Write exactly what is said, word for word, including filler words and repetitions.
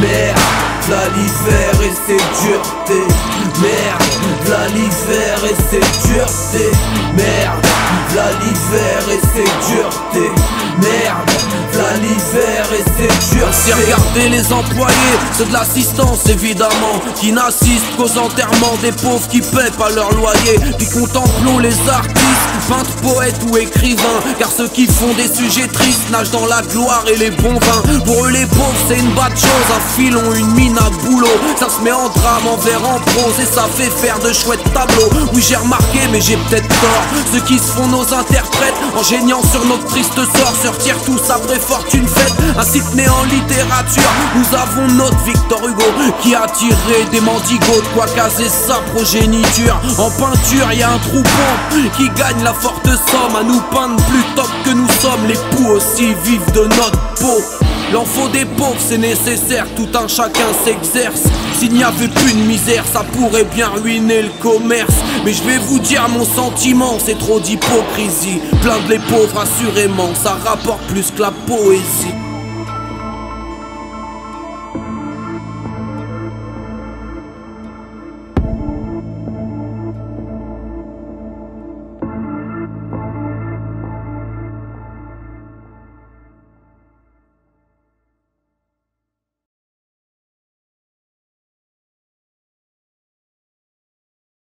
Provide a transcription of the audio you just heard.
Merde, là l'hiver et ses duretés. Merde, là l'hiver et ses duretés. Merde, là l'hiver et ses duretés. Merde, là l'hiver et ses duretés. C'est regarder les employés, c'est de l'assistance évidemment, qui n'assistent qu'aux enterrements des pauvres qui paient pas leur loyer. Puis contemplons les artistes, peintres, poètes ou écrivains, car ceux qui font des sujets tristes nagent dans la gloire et les bons vins. Pour eux les pauvres c'est une bad chose, un filon, une mine à boulot. Ça se met en drame, en vers, en prose, et ça fait faire de chouettes tableaux. Oui j'ai remarqué mais j'ai peut-être tort, ceux qui se font nos interprètes, en géniant sur notre triste sort, se retirent tous après fortune faite. Ainsi que né en littérature, nous avons notre Victor Hugo, qui a tiré des mendigos de quoi caser sa progéniture. En peinture y a un troupeau qui gagne la forte somme à nous peindre plus top que nous sommes. Les poux aussi vivent de notre peau. L'enfant des pauvres c'est nécessaire, tout un chacun s'exerce. S'il n'y avait plus de misère, ça pourrait bien ruiner le commerce. Mais je vais vous dire mon sentiment, c'est trop d'hypocrisie. Plaindre les pauvres assurément, ça rapporte plus que la poésie.